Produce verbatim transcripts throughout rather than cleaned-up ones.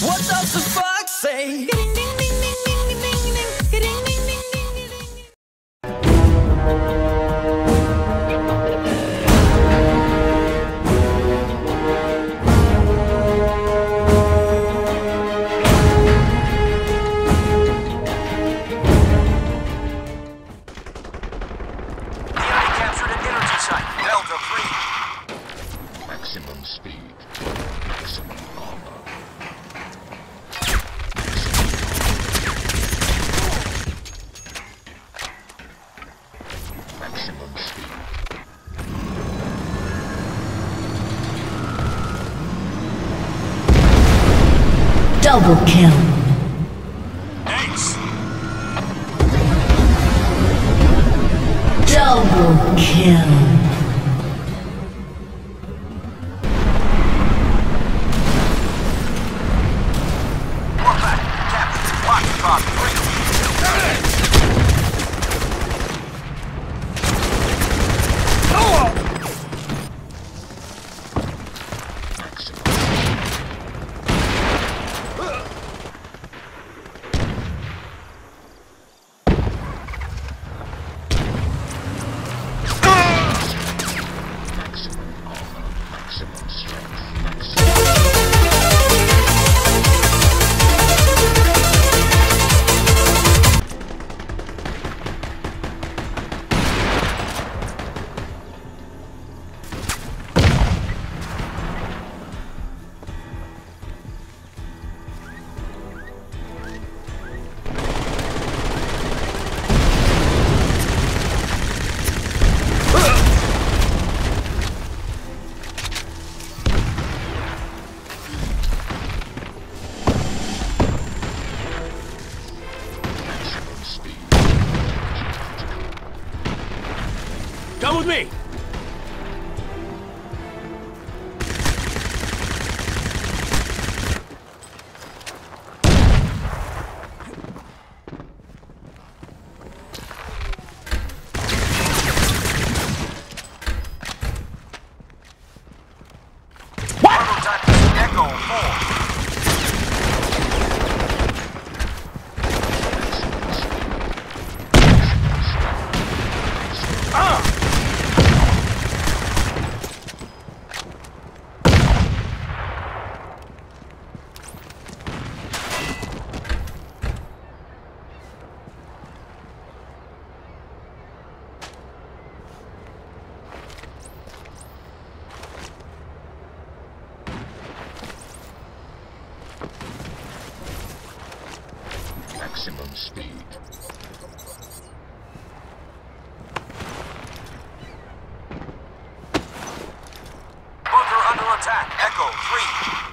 What does the fox say? Delta three. Maximum speed. Maximum armor. Maximum speed. Double kill. Ace. Double kill. Come with me! Echo four. Maximum speed. Bunker under attack. Echo three.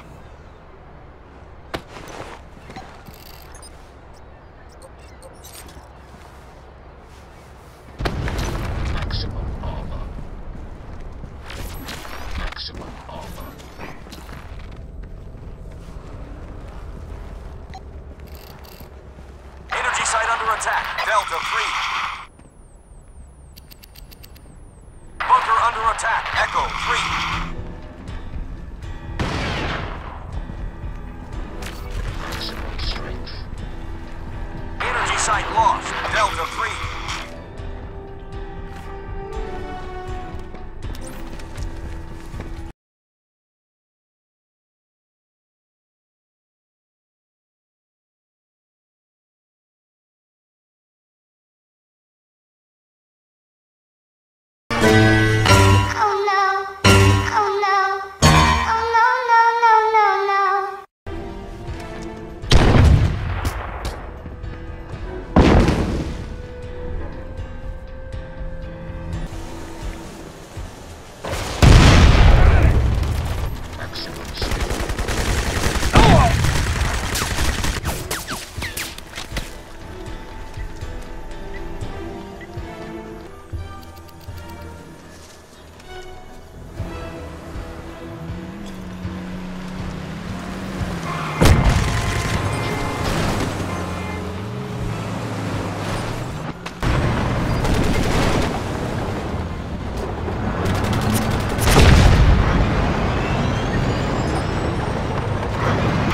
Maximum armor. Maximum armor. Energy site under attack. Delta three. Bunker under attack. Echo three. Maximum strength. Energy site lost. Delta three.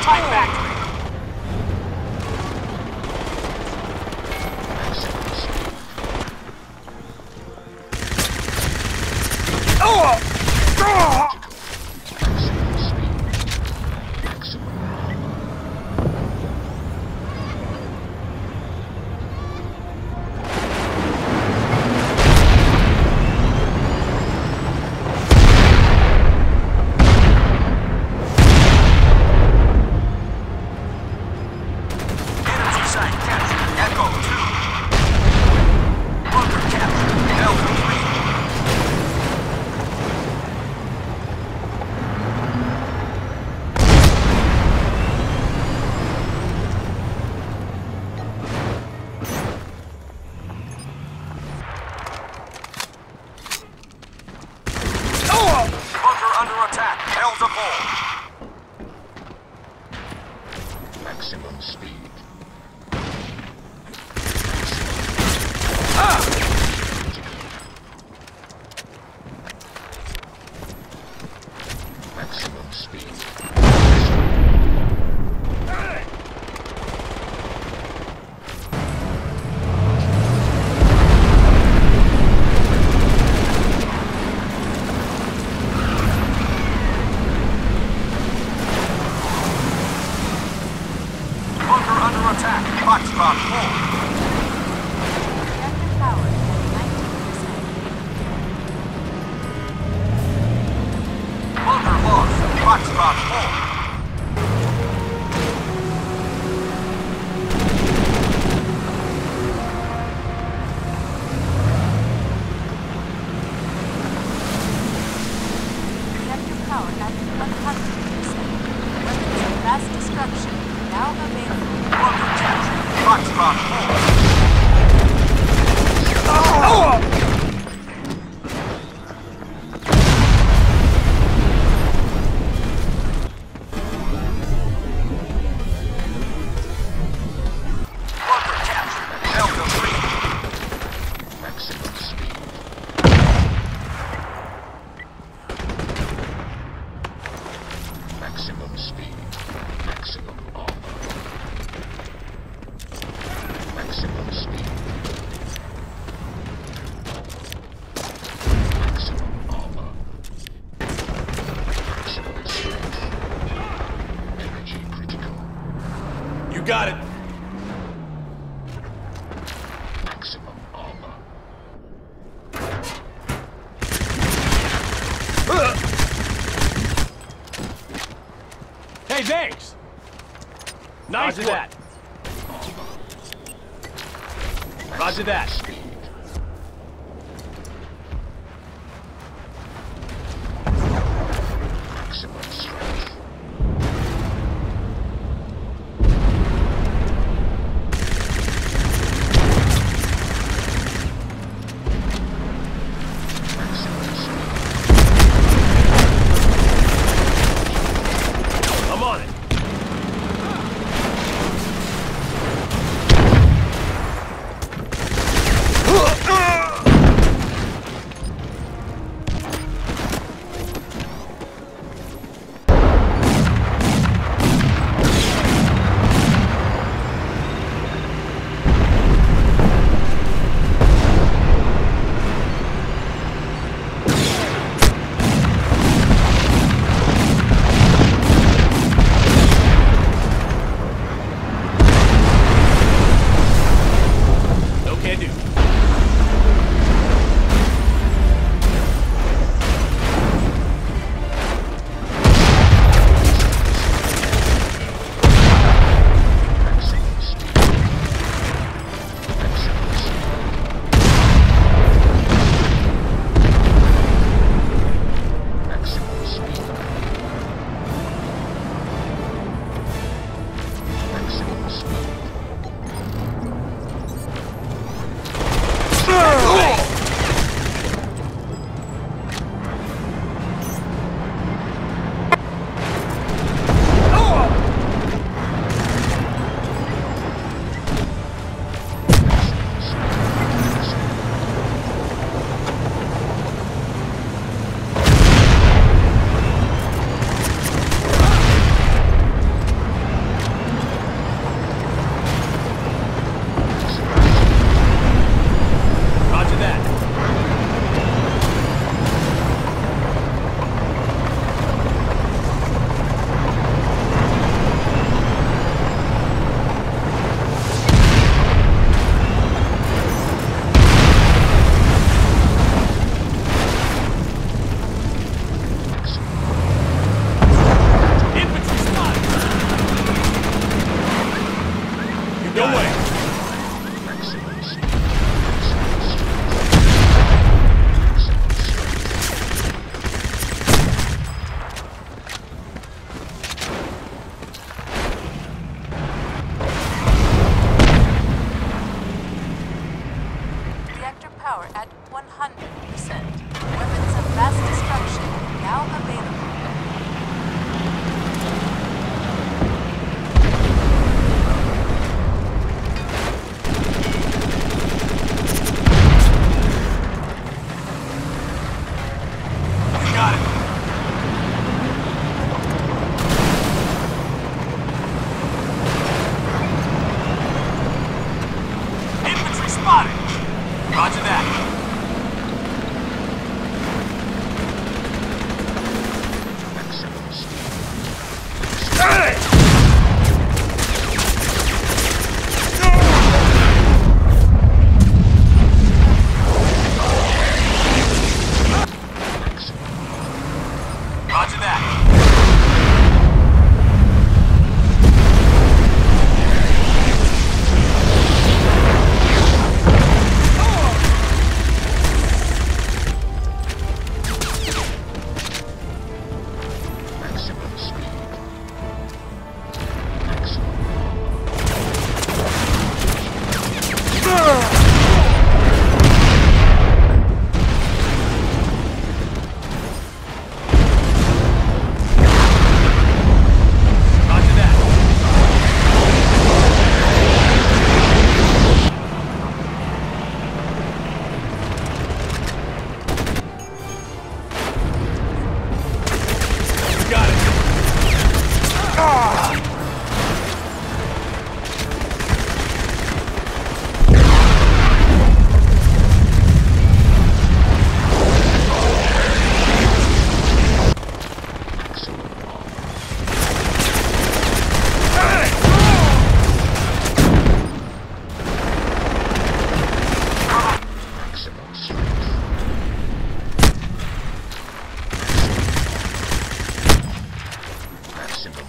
Tight factory. Maximum speed. Maximum speed. Foxtrot full. Reactor power at nineteen percent. Bunker lost. Foxtrot full. Reactor power at one hundred percent. Weapons of mass destruction now available. Bunker captured. Foxtrot full. Bunker captured. Delta three. Maximum speed. Maximum speed. Maximum armor. Maximum speed. Maximum armor. Maximum strength. Energy critical. You got it. Maximum armor. Hey, thanks. Nice Roger one. that. Roger that. Speed. Maximum strength. Maximum speed. I'm on it.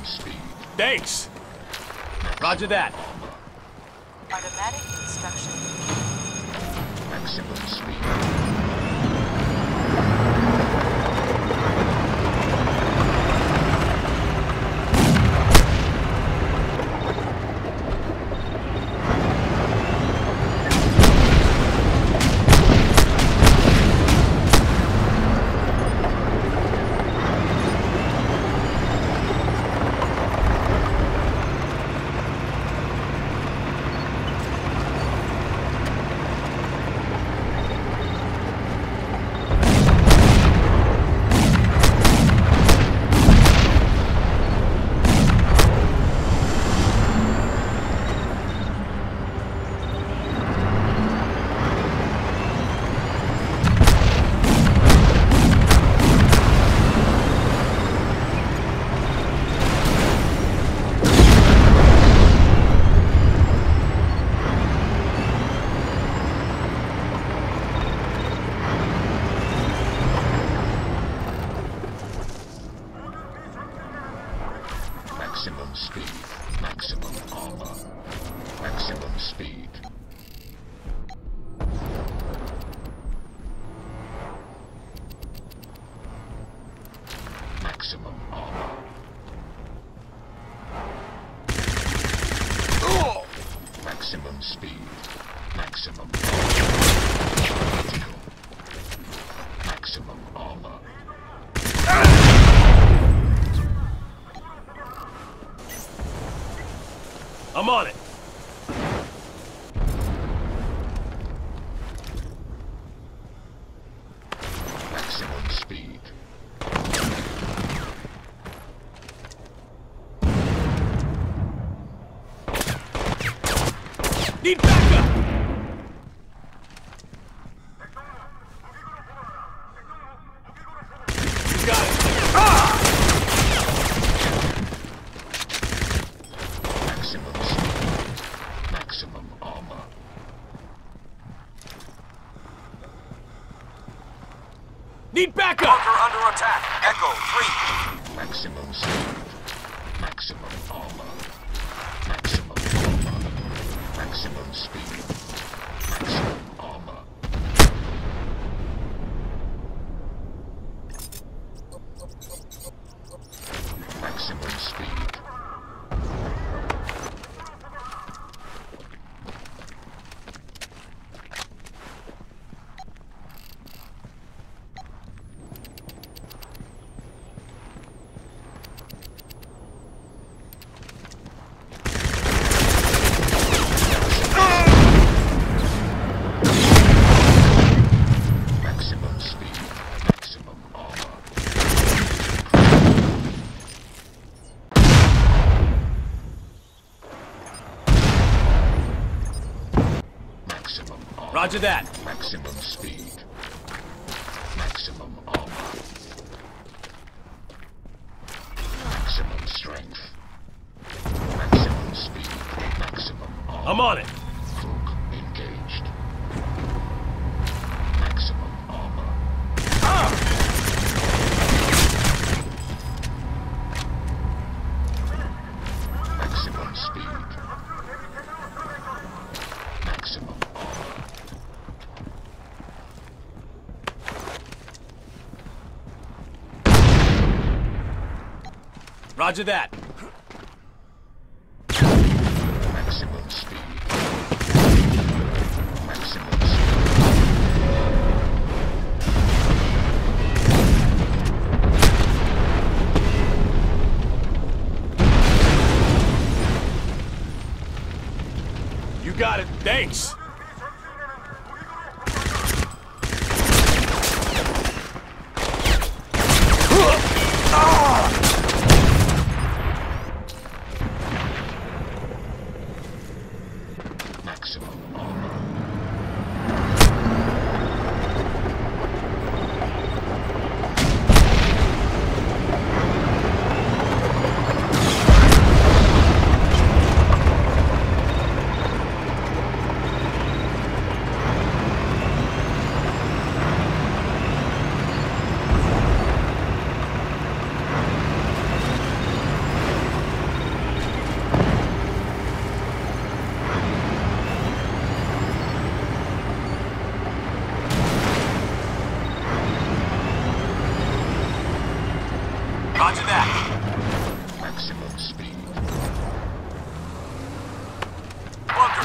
speed. Thanks. Roger that. Automatic construction. Maximum speed. Maximum speed. Maximum armor. Maximum speed. Maximum armor. Maximum speed. Maximum armor. Critical. Maximum armor. I'm on it. Maximum speed. Need backup. You got it. Ah! Maximum speed. Maximum armor. Need backup. Bunker under attack. Echo three. Maximum speed. Maximum armor. Maximum armor. Maximum speed. Maximum armor. Maximum speed. Maximum speed. Maximum armor. Maximum armor. Roger that. Maximum speed. Maximum armor. Maximum strength. Maximum speed. Maximum armor. I'm on it. Cloak engaged. Maximum armor. Maximum speed. Maximum armor. Roger that. Maximum speed. Maximum speed. You got it. Thanks. Maximum armor.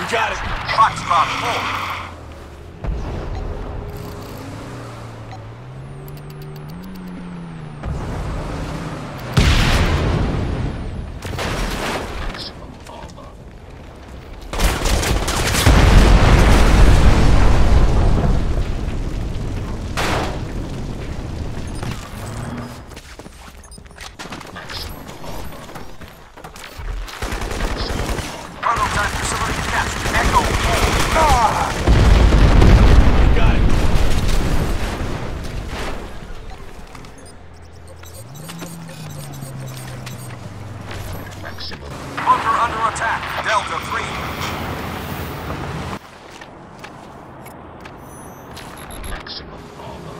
got it. Foxtrot four. Maximum armor. Maximum armor. Prototype facility captured. Echo four. You got it. Maximum. Bunker under attack. Delta three. Maximum armor.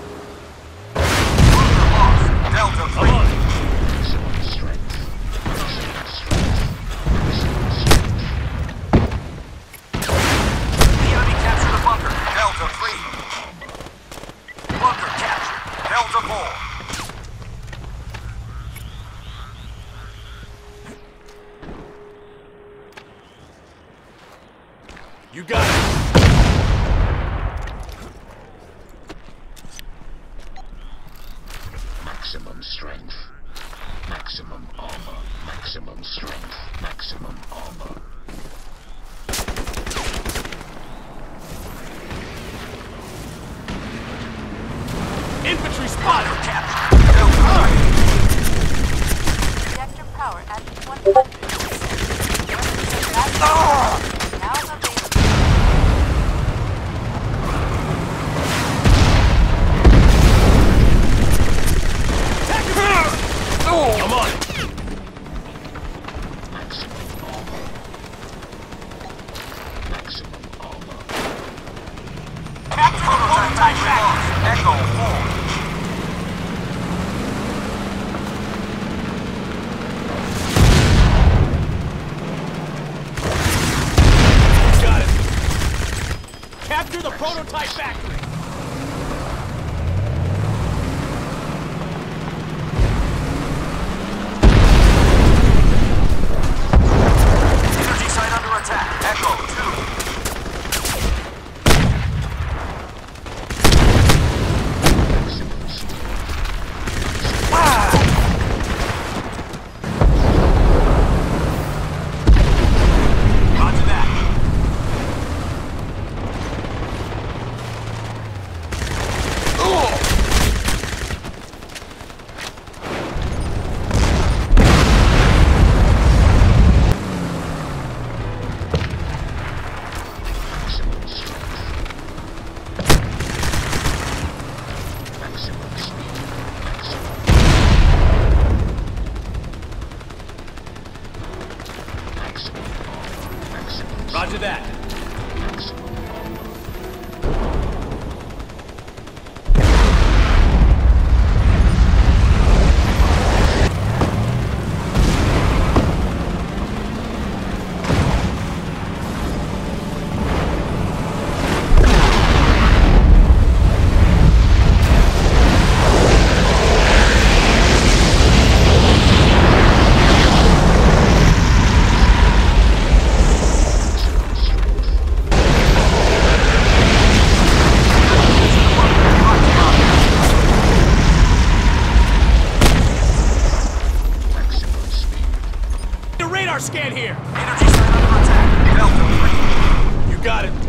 Bunker lost. Delta Come three. on. Maximum strength. Maximum strength. Maximum strength. The enemy captured the bunker. Delta three. Bunker captured. Delta four. You got it. Maximum strength. Maximum armor. Maximum strength. Maximum armor. Infantry spotted. Captured. Delta three. Reactor power at one hundred percent. Now available. Come on. Maximum armor. Maximum armor. Capture prototype lost. Echo four. Got it. Capture the prototype factory. Energy site under attack. Echo two. Maximum speed. Roger that. Maximum strength. Maximum speed. Maximum. Maximum armor. Maximum. Roger that. Maximum armor. Maximum strength. Maximum speed. The radar scan here. Energy site under attack. Delta three. You got it.